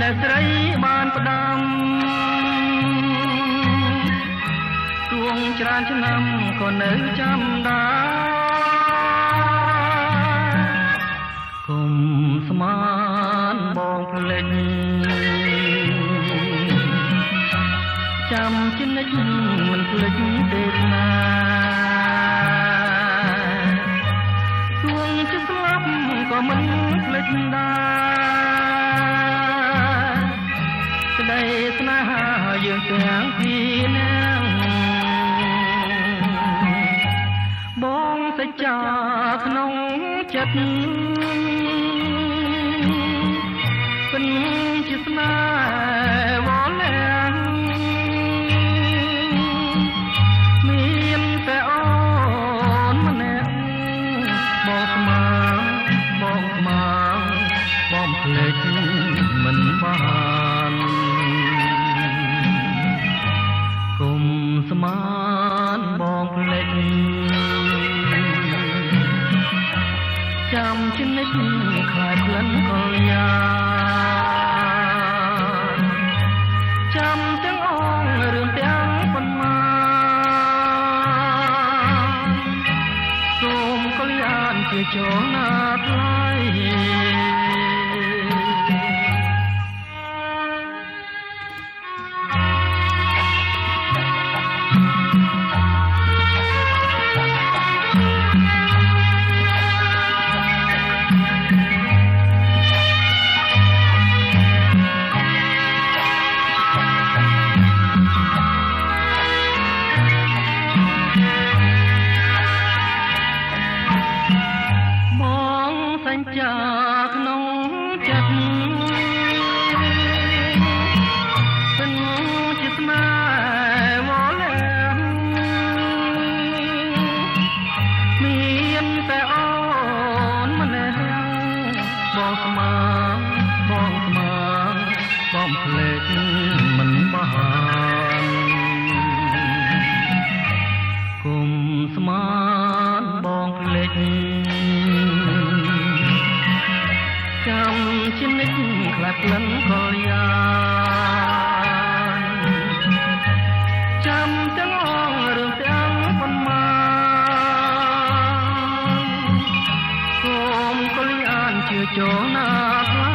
ស្រីបានផ្ដាំទួងច្រើនឆ្នាំក៏នៅចាំដែរគុំស្មានបងភ្លេចចាំជានិច្ចមិនភ្លេចទេណាទួងជាស្លាប់ក៏មិនភ្លេចដែរក្តីស្នេហាយើងទាំងពីរនាក់បងសច្ចាក្នុងចិត្តពិនជាស្នេហ៍វល់លាំងមានតែអូនម្នាក់បងស្មានបងស្មានបងភ្លេចមិនបានគុំស្មានបងភ្លេចចាំជានិច្ចខ្លាចក្លិនកលយាចាំទាំងអងរឿងទាំងប៉ុន្មានសូមកលយានជាចូលណាថ្លៃចាក្នុងចិត្តពិនជាស្នេហ៍វល់លាំងមានតែអូនម្នាក់បងស្មានបងស្មានបងភ្លេចមិនបានគុំស្មានបងភ្លេចចាំជានិច្ចខ្លាចក្លិនកលយាចាំទាំងអងរឿងទាំងប៉ុន្មានសូមកលយានជាចូលណា